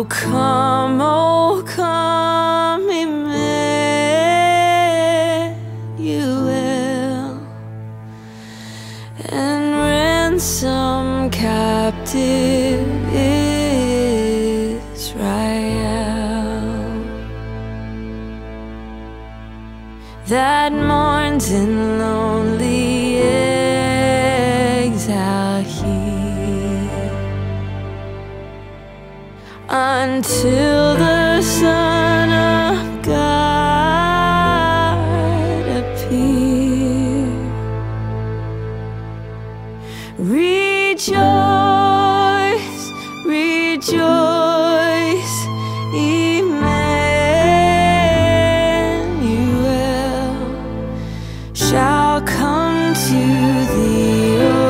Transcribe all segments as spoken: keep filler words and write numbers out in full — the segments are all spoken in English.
come, oh come, Emmanuel, and ransom captive Israel that mourns in lonely exile here, until the Son of God appear. Rejoice, rejoice, Emmanuel shall come to thee, O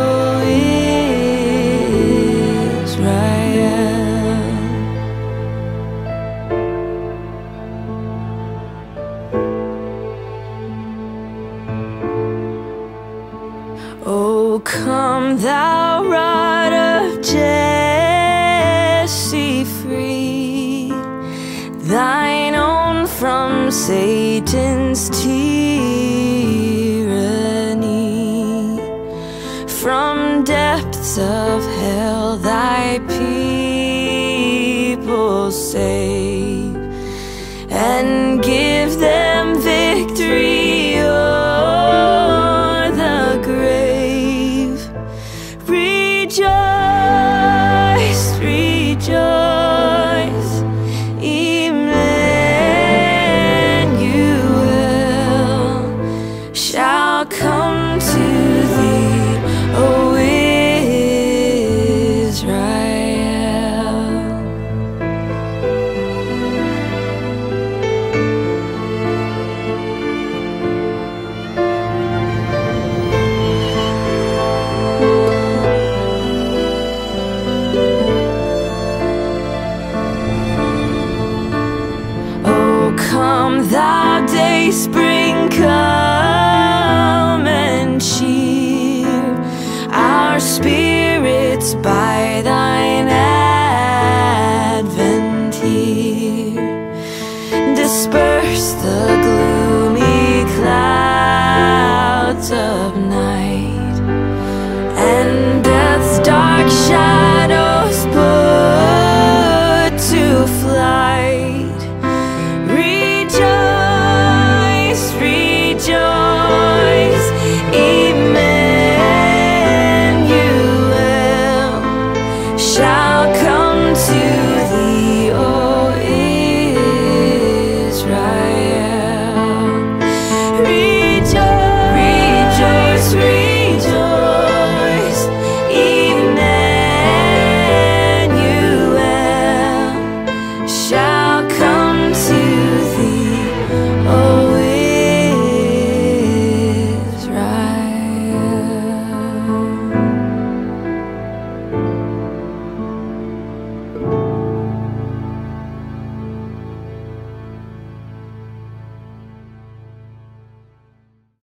Israel. Oh, come thou rod of Jesse, free thine own from Satan's tyranny, from depths of hell thy people save, and give them victory o'er the grave. Rejoice, rejoice, Emmanuel shall come to thee, O Israel. Oh, come thou day spring, come and cheer our spirits by thine advent here. Disperse the gloomy clouds of